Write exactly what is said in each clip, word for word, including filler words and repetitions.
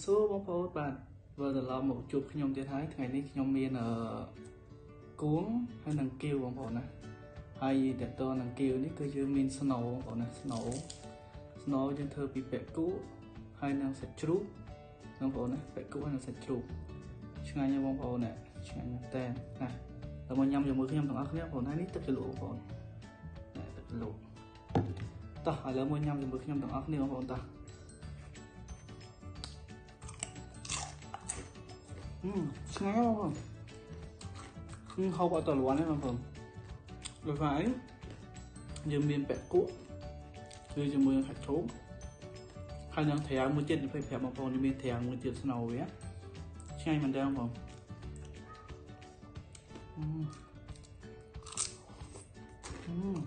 số bóng phố bạn vừa là một chụp nhom thế thái ngày nay nhom miên ở cuốn hay năng kêu bóng phố này hay để tôi năng kêu ní cứ chưa miên snow bóng phố này snow snow trên thơ bị bẹp cũ hay năng sạch trú bóng phố này bẹp cũ hay năng sạch trú ngay như bóng phố này ngay như tên này là một nhom dùng một cái nhom thằng ác nhé phố này ní tất cả lũ phố này tất cả lũ ta hay là một nhom dùng một cái nhom thằng ác nhé bóng phố ta ừm ngay không không không bao tờ loạn đấy mà không rồi phải dùng miền bẹt cũ rồi dùng miền hạt trốn hay là thẻ một chân phải thẻ bằng phòng miền thẻ một chân snow ấy ngay mình đang không ừm ừm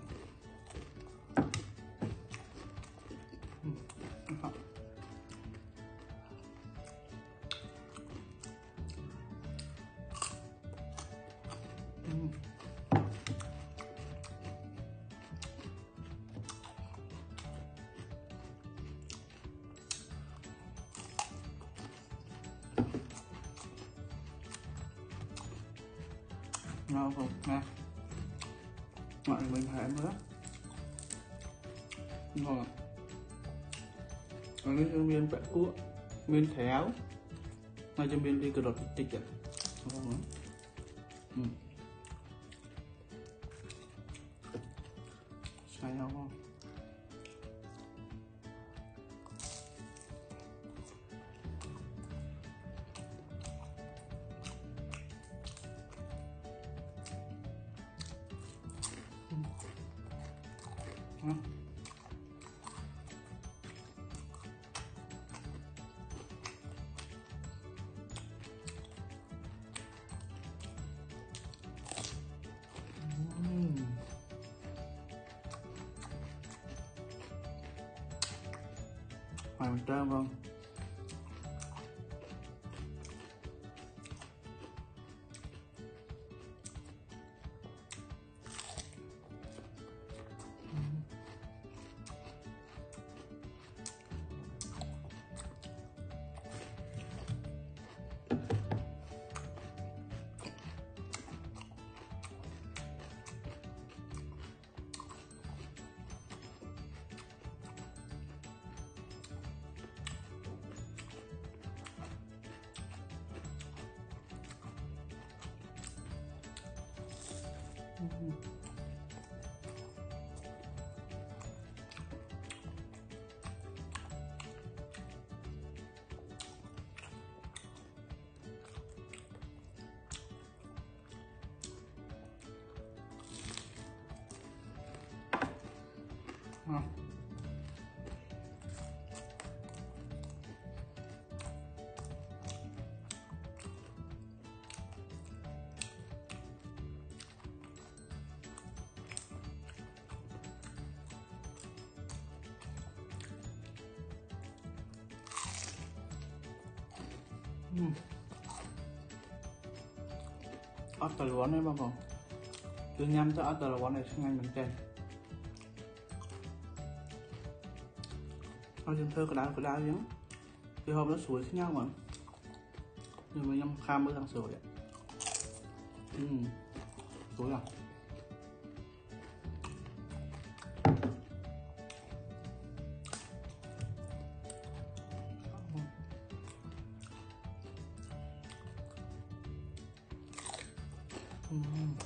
ngon không nè mọi người mình hãy nữa ngon còn nếu miên bẹt cua miên théo ngay cho miên đi cờ đọt tích à ngon lắm ừ sai nhau không ừ. Hoàng trơn không ngon uhm. ớt tỏi lúa đấy bao gồm cứ nhắm cho ớt tỏi lúa này sang ngay mình trên nó dân thơ cái đá cái đá giống cái hôm nó sủi với nhau mà nhưng mà nhâm kham mới đang sủi ừ sủi à ừ.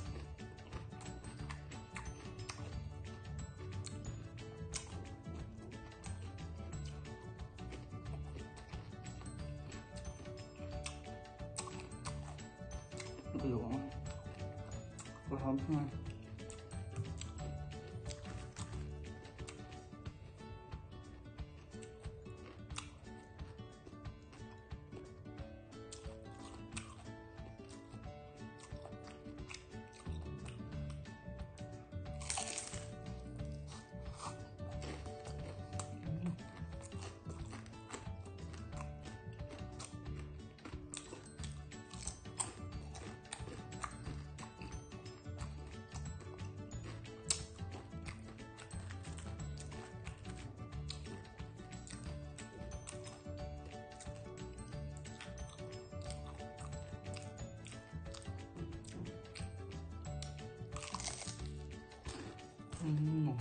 Lụa có hóng thôi Uhm.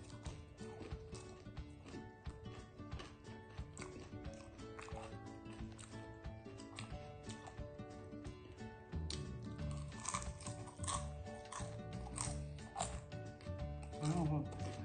Oh.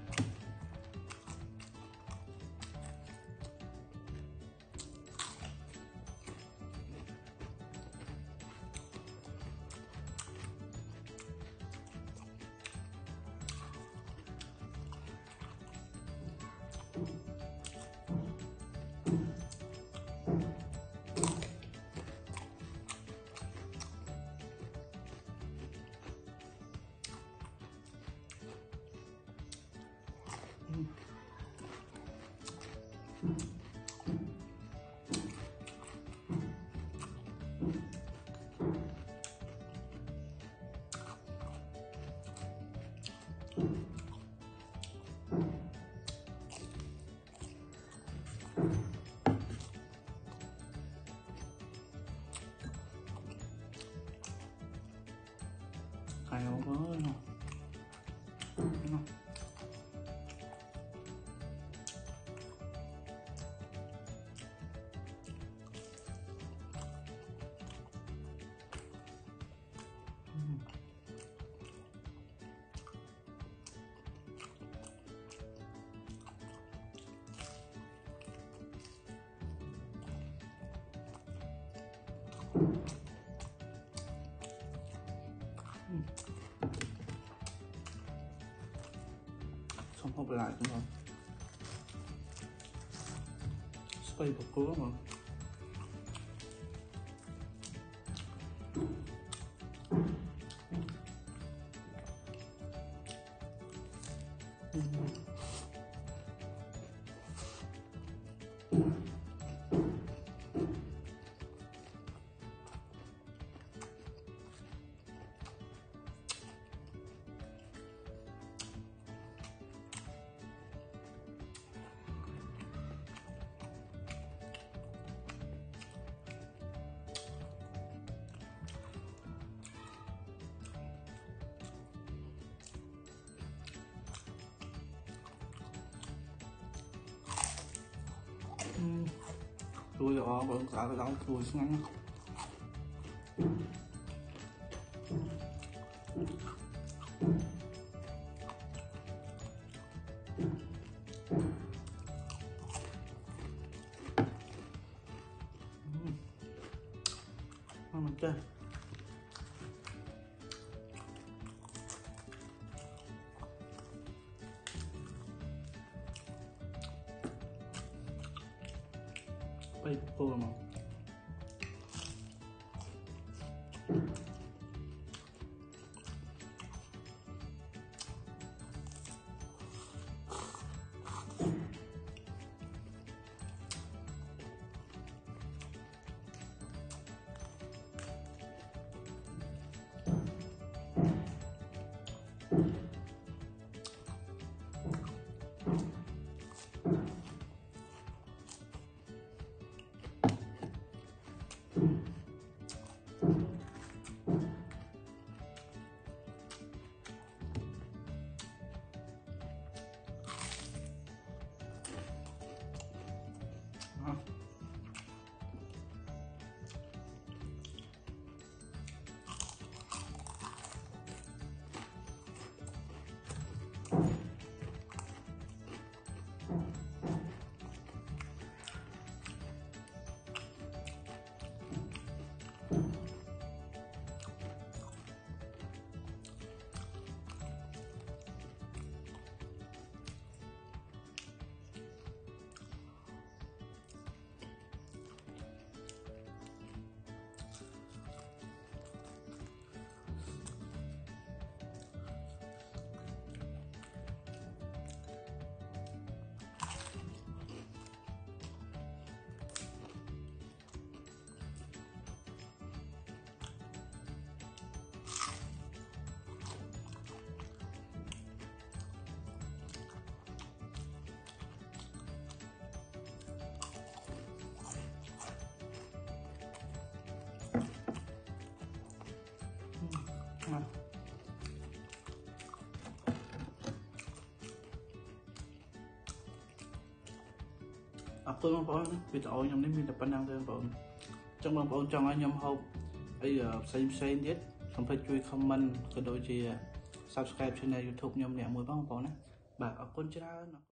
Hay quá nó. Nó. Xong hộp lại đúng không? Spray bột cua mà. Tôi rồi vẫn cả cái đó tôi ngắn. Ngon chưa? Bay bột mà. អរគុណបងប្អូនវីដេអូខ្ញុំនេះមានតែប៉ុណ្ណឹងទេបងប្អូនចឹងបងប្អូនចង់ឲ្យខ្ញុំហូបអីផ្សេងផ្សេងទៀតកុំភ្លេចជួយ comment ក៏ដូចជា subscribe channel YouTube ខ្ញុំអ្នកមួយបងប្អូនណាបាទអរគុណច្រើន